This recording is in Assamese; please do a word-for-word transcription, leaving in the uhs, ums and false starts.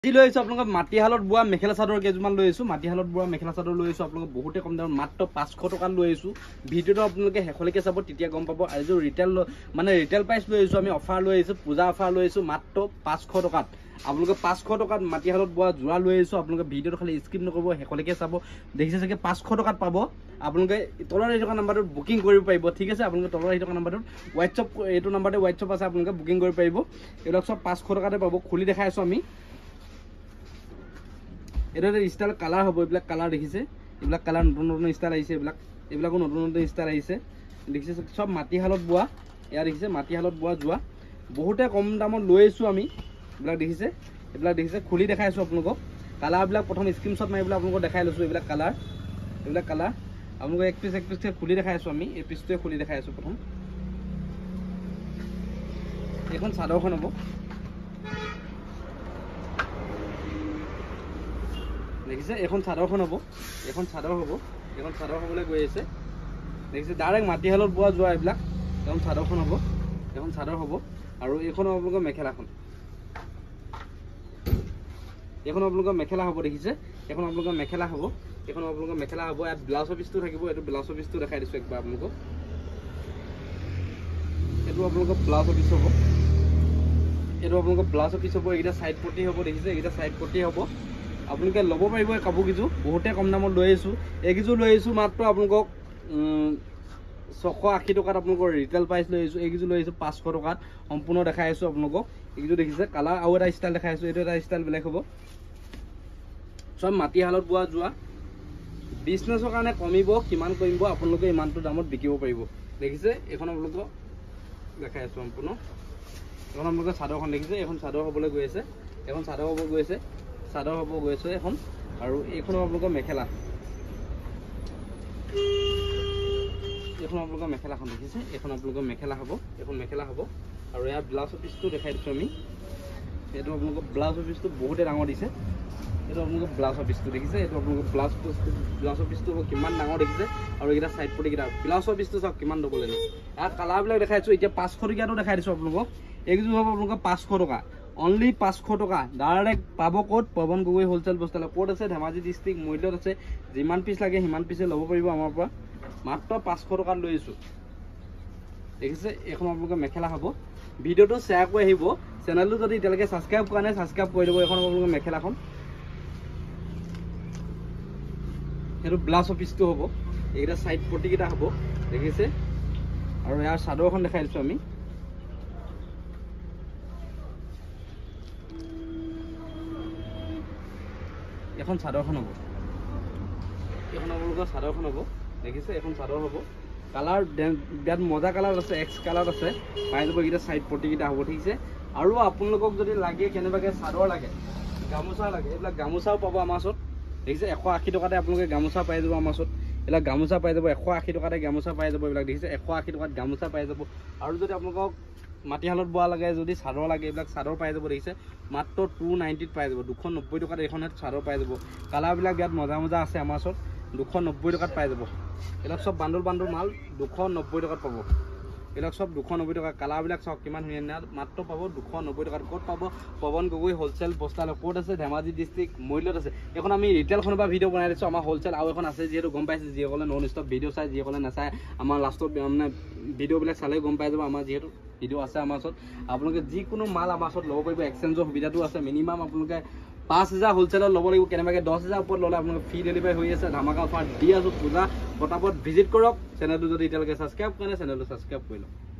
আজি লৈ আছো আপোনালোকক মাটিহালত বোৱা মেখেলা চাদৰ কেইজনমান লৈ আছো মাটিহালত বোৱা মেখেলা চাদৰ লৈ আছো আপোনালোকক বহুতে কম দামত মাত্ৰ পাঁচশ টকাত লৈ আছো ভিডিওটো আপোনালোকে শেষলৈকে চাব তেতিয়া গম পাব আৰু ৰিটেল মানে ৰিটেল প্ৰাইচ লৈ আছো আমি অফাৰ লৈ আছো পূজা অফাৰ লৈ আছো মাত্ৰ পাঁচশ টকাত আপোনালোকে পাঁচশ টকাত মাটিহালত বোৱা জোৰা লৈ আছো আপোনালোকে ভিডিওটো খালি স্কিপ নকৰিব শেষলৈকে চাব দেখিছে চাগে পাঁচশ টকাত পাব আপোনালোকে তলৰ এই থকা নাম্বাৰটোত বুকিং কৰিব পাৰিব ঠিক আছে আপোনালোকে তলৰ এই থকা নাম্বাৰটোত হোৱাটছআপ এইটো নাম্বাৰতে হোৱাটছআপ আছে আপোনালোকে বুকিং কৰিব পাৰিব এইবিলাক সব পাঁচশ টকাতে পাব খুলি দেখাই আছো আমি এটা স্টাইল কালার হবো এবিলাক কালার দেখিছে এবিলাক কালার নতুন নতুন স্টাইল আইছে এবিলাক এবিলাকো নতুন নতুন স্টাইল আইছে দেখিছে সব মাটিহালত বোৱা এয়া দেখিছে মাটিহালত বোৱা জোৱা বহুতে কম দামত লৈ আছো আমি এবিলাক দেখিছে এবিলাক দেখিছে খুলি দেখাই আছো আপোনালোকক কালার বিলাক প্ৰথম স্ক্ৰিনশ্বট মাৰি পেলাই আপোনালোকক দেখাই লৈছো এবিলাক কালার এবিলাক কালার আপোনালোকক এক পিস এক পিস খুলি দেখাই আছো আমি এই পিসটোৱে খুলি দেখাই আছো প্ৰথম এখন চাদৰখন হ'ব দেখিছে এখন চাদৰখন হ'ব এখন চাদৰ হ'ব এখন চাদৰ হ'বলৈ গৈ আছে দেখিছে ডাইৰেক্ট মাটিহালত বোৱা যোৱা এইবিলাক এখন চাদৰখন হ'ব এখন চাদৰ হ'ব আৰু এইখন আপোনালোকৰ মেখেলাখন এইখন আপোনালোকৰ মেখেলা হ'ব দেখিছে এখন আপোনালোকৰ মেখেলা হ'ব এখন আপোনালোকৰ মেখেলা হ'ব ইয়াত ব্লাউজৰ পিচটো থাকিব এইটো ব্লাউজৰ পিচটো দেখাই দিছো একবাৰ আপোনালোকক এইটো আপোনালোকৰ ব্লাউজৰ পিচ হ'ব এইটো আপোনালোকৰ ব্লাউজৰ পিচ হ'ব এইটা সাইড পটি হ'ব দেখিছে এইটা সাইড পটি হ'ব আপোনালোকে ল'ব পাৰিব কাপোৰ কিছু বহুতে কম দামত লৈ আছো এইকিজু লৈ আছো মাত্ৰ আপোনালোকক ছশ আশী টকাত আপোনালোকৰ ৰিটেল প্ৰাইচ লৈ আছো এইকিজু লৈ আছো পাঁচশ টকাত সম্পূৰ্ণ দেখাই আছো আপোনালোকক এইকিজু দেখিছে কালাৰ আৰু এটা ষ্টাইল দেখাই আছো এইটো এটা ষ্টাইল বেলেগ হ'ব সব মাটিহালত বোৱা যোৱা বিজনেছৰ কাৰণে কমিব কিমান কমিব আপোনালোকে ইমানটো দামত বিকিব পাৰিব দেখিছে এখন আপোনালোকক দেখাই আছো সম্পূৰ্ণ এখন আপোনালোকে চাদৰখন দেখিছে এখন চাদৰ হ'বলৈ গৈ আছে এখন চাদৰ হ'ব গৈ আছে চাদৰ হ'ব গৈ আছে এখন আৰু এইখন আপোনালোকৰ মেখেলা এইখন আপোনালোকৰ মেখেলাখন দেখিছে এইখন আপোনালোকৰ মেখেলা হ'ব এখন মেখেলা হ'ব আৰু ইয়াৰ ব্লাউজৰ পিচটো দেখাই দিছো আমি এইটো আপোনালোকৰ ব্লাউজৰ পিচটো বহুতে ডাঙৰ দিছে এইটো আপোনালোকৰ ব্লাউজৰ পিচটো দেখিছে এইটো আপোনালোকৰ ব্লাউজ ব্লাউজৰ পিচটো কিমান ডাঙৰ দেখিছে আৰু এইকেইটা চাইড পটি কেইটা ব্লাউজৰ পিচটো চাওক কিমান ডবল লাগে ইয়াত কালাৰবিলাক দেখাইছো এতিয়া পাঁচশ টকীয়াটো দেখাই দিছো আপোনালোকক এইকেইযোৰ হ'ব আপোনালোকৰ পাঁচশ টকা অনলি পাঁচশ টকা ডাইৰেক্ট পাব ক'ত পৱন গগৈ হোলচেল বস্তালে ক'ত আছে ধেমাজি ডিষ্ট্ৰিক্ট মূল্যত আছে যিমান পিচ লাগে সিমান পিছে ল'ব পাৰিব আমাৰ পৰা মাত্ৰ পাঁচশ টকাত লৈ আছো দেখিছে এখন আপোনালোকৰ মেখেলা হ'ব ভিডিওটো শ্বেয়াৰ কৰি আহিব চেনেলটো যদি এতিয়ালৈকে ছাবস্ক্ৰাইব কৰা নাই ছাবস্ক্ৰাইব কৰি দিব এখন আপোনালোকৰ মেখেলাখন এইটো ব্লাউজৰ পিচটো হ'ব এইকেইটা চাইড পটিকেইটা হ'ব দেখিছে আৰু ইয়াৰ চাদৰখন দেখাই দিছো আমি এখন চাদৰখন হ'ব এখন আপোনালোকৰ চাদৰখন হ'ব দেখিছে এখন চাদৰ হ'ব কালাৰ বিৰাট মজা কালাৰ আছে এক্স কালাৰ আছে পাই যাব এইকেইটা চাইড পটিকেইটা হ'ব ঠিকছে আৰু আপোনালোকক যদি লাগে কেনেবাকৈ চাদৰ লাগে গামোচা লাগে এইবিলাক গামোচাও পাব আমাৰ ওচৰত দেখিছে এশ আশী টকাতে আপোনালোকে গামোচা পাই যাব আমাৰ ওচৰত এইবিলাক গামোচা পাই যাব এশ আশী টকাতে গামোচা পাই যাব এইবিলাক দেখিছে এশ আশী টকাত গামোচা পাই যাব আৰু যদি আপোনালোকক মাটিহালত বোৱা লাগে যদি চাদৰ লাগে এইবিলাক চাদৰ পাই যাব দেখিছে মাত্ৰ টু নাইণ্টিত পাই যাব দুশ নব্বৈ টকাত এইখন চাদৰ পাই যাব কালাৰবিলাক ইয়াত মজা মজা আছে আমাৰ ওচৰত দুশ নব্বৈ টকাত পাই যাব এইবিলাক সব বান্দল বান্দল মাল দুশ নব্বৈ টকাত পাব এইবিলাক সব দুশ নব্বৈ টকা কালাৰবিলাক চাওক কিমান ধুনীয়া ধুনীয়া মাত্ৰ পাব দুশ নব্বৈ টকাত ক'ত পাব পৱন গগৈ হোলচেল বস্তালৈ ক'ত আছে ধেমাজি ডিষ্ট্ৰিক্ট মূল্যত আছে এখন আমি ৰিটেলখনৰ পৰা ভিডিঅ' বনাই দিছোঁ আমাৰ হোলচেল আৰু এখন আছে যিহেতু গম পাইছে যিসকলে নন ষ্টপ ভিডিঅ' চাই যিসকলে নাচায় আমাৰ লাষ্টত মানে ভিডিঅ'বিলাক চালেই গম পাই যাব আমাৰ যিহেতু ভিডিঅ' আছে আমাৰ ওচৰত আপোনালোকে যিকোনো মাল আমাৰ ওচৰত ল'ব পাৰিব এক্সচেঞ্জৰ সুবিধাটো আছে মিনিমাম আপোনালোকে পাঁচ হাজাৰ হোলচেলত ল'ব লাগিব কেনেবাকৈ দহ হাজাৰ ওপৰত ল'লে আপোনালোকে ফ্ৰী ডেলিভাৰী হৈ আছে ধামাকা অফাৰ দি আছোঁ পূজা পটাপট ভিজিট কৰক চেনেলটো যদি এতিয়ালৈকে ছাবস্ক্ৰাইব কৰে চেনেলটো ছাবস্ক্ৰাইব কৰি লওক।